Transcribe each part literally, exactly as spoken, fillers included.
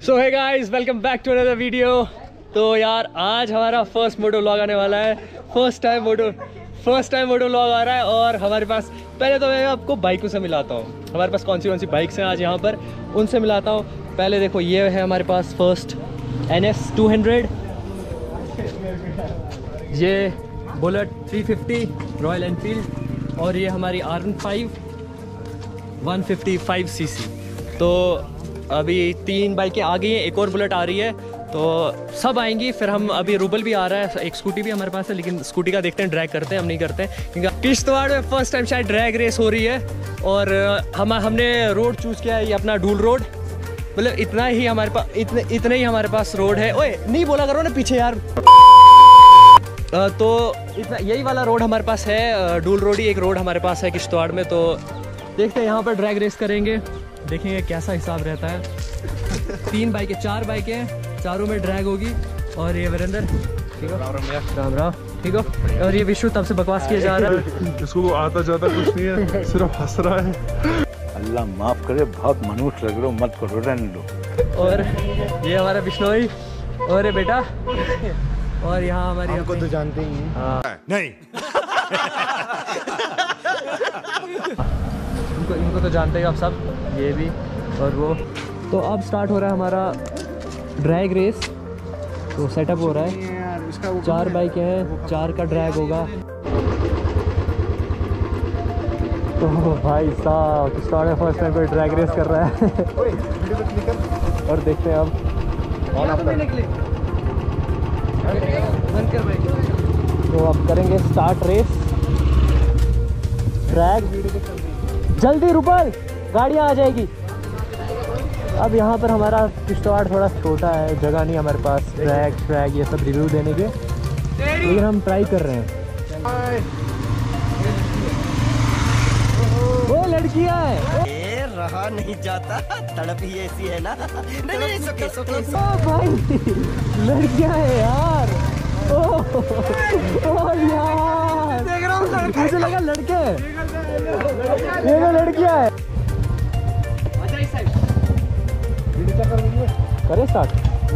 So hey guys, welcome back to another video. तो यार आज हमारा फर्स्ट मोटो व्लॉग आने वाला है। First time moto first time moto vlog आ रहा है और हमारे पास पहले तो मैं आपको बाइकों से मिलाता हूँ। हमारे पास कौन सी कौन सी बाइक्स हैं आज यहाँ पर, उनसे मिलाता हूँ। पहले देखो, ये है हमारे पास first N S two hundred, ये Bullet three fifty Royal Enfield, और ये हमारी R one five one fifty five C C. तो अभी तीन बाइकें आ गई हैं, एक और बुलेट आ रही है, तो सब आएंगी। फिर हम अभी रूबल भी आ रहा है, एक स्कूटी भी हमारे पास है, लेकिन स्कूटी का देखते हैं, ड्रैग करते हैं, हम नहीं करते हैं क्योंकि किश्तवाड़ में फर्स्ट टाइम शायद ड्रैग रेस हो रही है। और हम हमने रोड चूज़ किया है ये अपना डूल रोड, मतलब इतना ही हमारे पास इतने इतने ही हमारे पास रोड है। ओए नहीं बोला करो ना पीछे यार। तो इतना यही वाला रोड हमारे पास है, डूल रोड ही एक रोड हमारे पास है किश्तवाड़ में। तो देखते हैं यहाँ पर ड्रैग रेस करेंगे, देखेंगे कैसा हिसाब रहता है। तीन बाइकें चार बाइकें हैं, चारों में ड्रैग होगी। और ये वीरेंद्र, ठीक हो? राम राम, ठीक हो? और ये विशु तब से बकवास किया जा रहा है। इसको आता जाता कुछ नहीं है, सिर्फ हंस रहा है। अल्लाह माफ करे, बहुत मनुष्य लग रहे हो, मत करो, रहने दो। और ये हमारा बिश्नोई, और ये बेटा, और यहाँ हमारी हमको तो जानते ही हैं। हाँ नहीं इनको इनको तो जानते हैं आप सब, ये भी और वो। तो अब स्टार्ट हो रहा है हमारा ड्रैग रेस। तो सेटअप हो रहा है, चार बाइकें हैं, चार का ड्रैग होगा। तो भाई साहब किश्तवाड़ में फर्स्ट टाइम कोई ड्रैग रेस कर रहा है। और देखते हैं अब तो अब करेंगे स्टार्ट रेस ड्रैग। जल्दी रूबल, गाड़ियाँ आ जाएगी। अब यहाँ पर हमारा किश्तवाड़ थोड़ा छोटा है, जगह नहीं हमारे पास ड्रैग ट्रैग ये सब रिव्यू देने के, लेकिन हम ट्राई कर रहे हैं। वो लड़कियाँ है, रहा नहीं जाता, तड़प ही ऐसी है ना। नहीं नहीं सोके, सोके, सोके। ओ भाई लड़कियाँ है यार। ओ, ओ यार देख रहा हूँ, मुझे लगा लड़के, ये तो लड़कियाँ है। करे स्टार्ट।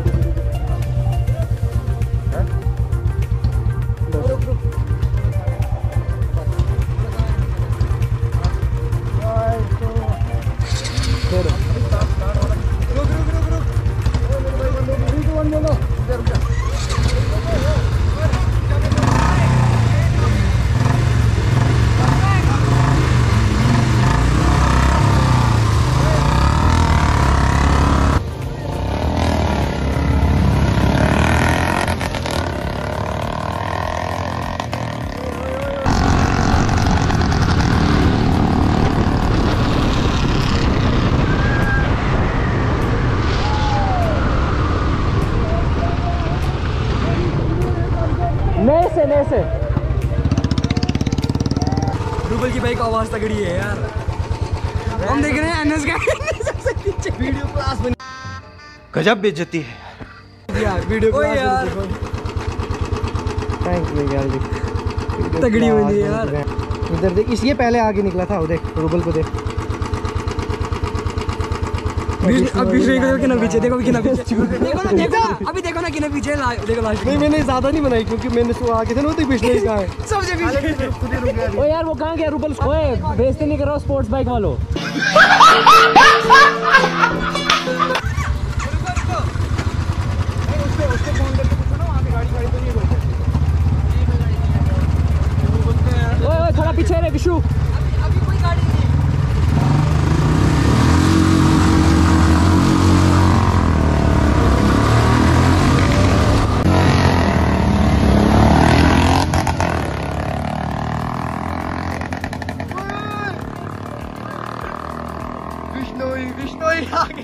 नए से नए से रूबल की बाइक आवाज तगड़ी है यार। हम देख रहे हैं एनएस का सबसे पीछे वीडियो क्लास बनी, गजब बेइज्जती है यार वीडियो क्लास यार। थैंक यू यार, तगड़ी बनी है यार। इधर देख, इस ये पहले आगे निकला था, वो देख रूबल को देख। अब पीछे देखो कि ना पीछे देखो कि ना पीछे देखो ना, देखो अभी देखो ना कि ना पीछे देखो लास्ट। नहीं मैंने ज्यादा नहीं बनाई क्योंकि मैंने तो आगे थे ना, तो पीछे कहाँ है सबसे पीछे। ओ यार वो कहाँ गया रूबल? ओए बेइज्जती नहीं करो स्पोर्ट्स बाइक वालों। ओए थोड़ा पीछे रे विशु। विष्णोई विष्णोई आगे।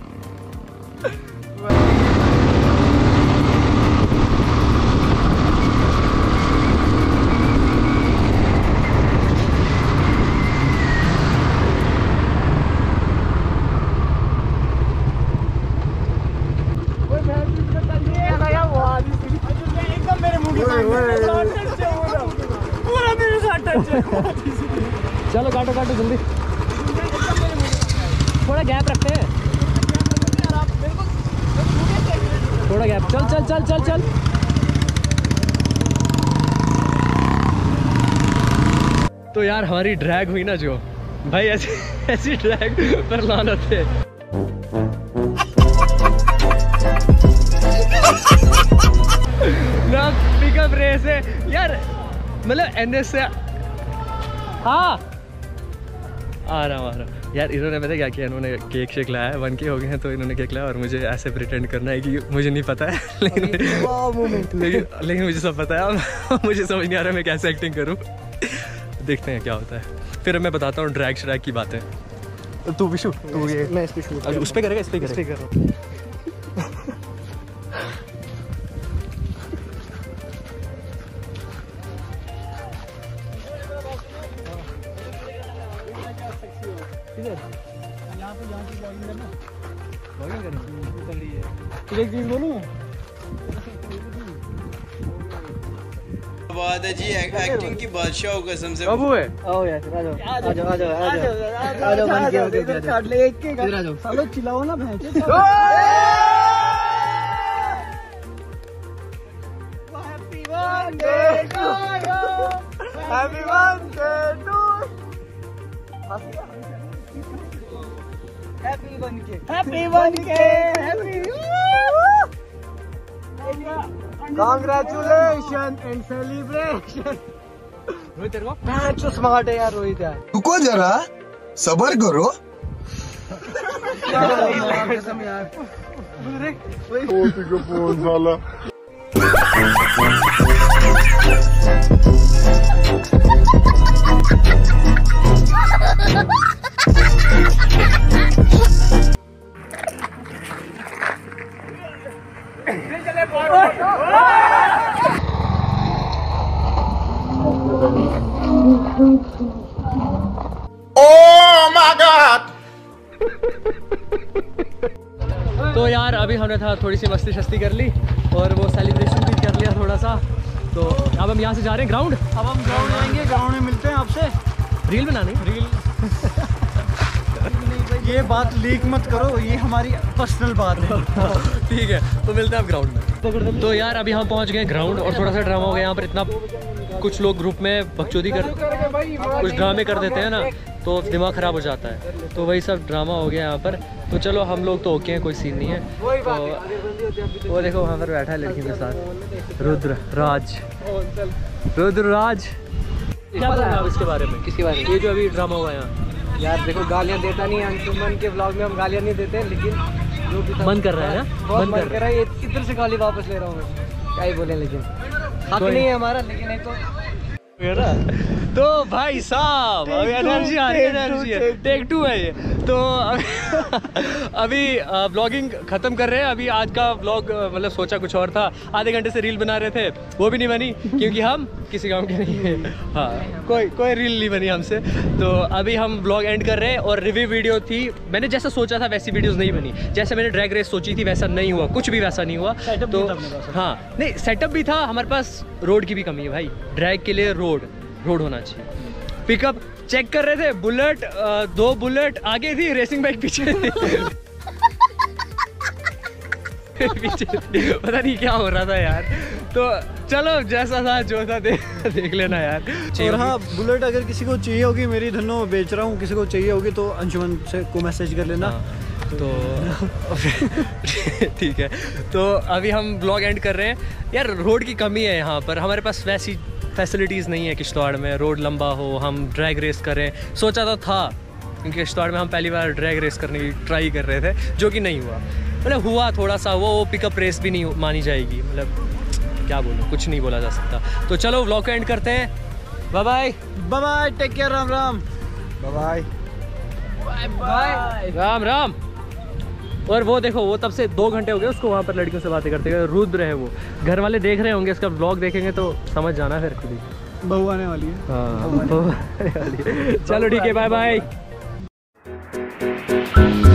एकदम मेरे मुंह के सामने पूरा मेरे साथ टच। चलो काटो काटो जल्दी, थोड़ा गैप रखते हैं। थोड़ा गैप, चल चल चल चल चल। तो यार हमारी ड्रैग हुई ना जो भाई, ऐसी ऐसी ड्रैग पर लानत है। ना पिकअप रेस है यार, मतलब एन एस से हाँ आ रहा हूँ आ रहा हूँ यार। इन्होंने पता क्या किया, इन्होंने केक शेक लाया है, वन के हो गए हैं तो इन्होंने केक लाया और मुझे ऐसे प्रिटेंड करना है कि मुझे नहीं पता है, लेकिन लेकिन, लेकिन मुझे सब पता है। मुझे समझ नहीं आ रहा मैं कैसे एक्टिंग करूँ। देखते हैं क्या होता है, फिर मैं बताता हूँ ड्रैग श्रैग की बातें। तू विशु तू ये मैं इस पे शूट उस पे करेगा, इस पे करेगा। एक चीज बोलूं, बात है जी, एक्टिंग की बादशाह कसम से। बाबू है आओ यार, आ जाओ आ जाओ आ जाओ आ जाओ आ जाओ बन के ओके इधर काट ले एक के इधर आ जाओ। सालो चिल्लाओ ना भैंस। Happy birthday to you, happy birthday to, happy बनके हैप्पी बनके happy congratulation and celebration. Rohit तेरे को मैच तो स्मार्ट है यार रोहित यार। रुको जरा सबर करो। कसम यार फोन साला तो यार अभी हमने था थोड़ी सी मस्ती शस्ती कर ली और वो सेलिब्रेशन भी कर लिया थोड़ा सा। तो अब हम यहाँ से जा रहे हैं ग्राउंड। अब हम ग्राउंड आएंगे, ग्राउंड में मिलते हैं आपसे। रील बनानी रील ये बात लीक मत करो, ये हमारी पर्सनल बात है। ठीक है, तो मिलते हैं अब ग्राउंड में। तो यार अभी हम पहुँच गए ग्राउंड और थोड़ा सा ड्रामा हो गया यहाँ पर। इतना कुछ लोग ग्रुप में बकचोदी कर कुछ ड्रामे कर देते हैं ना, तो दिमाग ख़राब हो जाता है। तो वही सब ड्रामा हो गया यहाँ पर। तो चलो हम लोग तो ओके हैं, कोई सीन नहीं है। तो वो देखो वहाँ पर बैठा है लड़की के साथ, रुद्र राज। रुद्र राज क्या बोल रहे हैं आप इसके बारे में? किसके बारे में? ये जो अभी ड्रामा हुआ है यहाँ। यार देखो गालियाँ देता नहीं, अंशुमन के व्लॉग में हम गालियाँ नहीं देते, लेकिन जो भी था मन कर रहा है ना, बहुत मन कर रहा है। ये किधर से गाली वापस ले रहा हूँ मैं, क्या ही बोले, लेकिन हक नहीं है हमारा। लेकिन एक तो तो भाई साहब अभी एनर्जी आ रही है, एनर्जी है। टेक टू है ये। तो अभी ब्लॉगिंग ख़त्म कर रहे हैं। अभी आज का ब्लॉग मतलब सोचा कुछ और था, आधे घंटे से रील बना रहे थे, वो भी नहीं बनी क्योंकि हम किसी गांव के नहीं हैं। हाँ, कोई कोई रील नहीं बनी हमसे। तो अभी हम ब्लॉग एंड कर रहे हैं। और रिव्यू वीडियो थी, मैंने जैसा सोचा था वैसी वीडियोज़ नहीं बनी। जैसे मैंने ड्रैग रेस सोची थी वैसा नहीं हुआ, कुछ भी वैसा नहीं हुआ। तो हाँ नहीं, सेटअप भी था, हमारे पास रोड की भी कमी है भाई। ड्रैग के लिए रोड रोड होना चाहिए। पिकअप चेक कर रहे थे, बुलेट दो बुलेट आगे थी, रेसिंग बाइक पीछे थी। पीछे पता नहीं क्या हो रहा था यार। तो चलो जैसा था जो था दे, देख लेना यार। और हाँ, बुलेट अगर किसी को चाहिए होगी, मेरी धनो बेच रहा हूँ, किसी को चाहिए होगी तो अंशुमन से को मैसेज कर लेना। हाँ, तो ठीक है। तो अभी हम ब्लॉग एंड कर रहे हैं यार। रोड की कमी है यहाँ पर, हमारे पास वैसी फैसिलिटीज़ नहीं है किश्तवाड़ में, रोड लंबा हो, हम ड्रैग रेस करें। सोचा तो था क्योंकि किश्तवाड़ में हम पहली बार ड्रैग रेस करने की ट्राई कर रहे थे, जो कि नहीं हुआ। मतलब हुआ थोड़ा सा, वो पिकअप रेस भी नहीं मानी जाएगी। मतलब क्या बोलूँ, कुछ नहीं बोला जा सकता। तो चलो व्लॉग को एंड करते हैं। Bye bye bye bye, take care, Ram Ram, bye bye bye, Ram Ram. और वो देखो, वो तब से दो घंटे हो गए उसको वहाँ पर लड़कियों से बातें करते हुए। रुद्र है वो, घर वाले देख रहे होंगे, इसका व्लॉग देखेंगे तो समझ जाना फिर खुद ही। बहू आने वाली है। हाँ, बहू आने वाली है। चलो ठीक है, बाय बाय।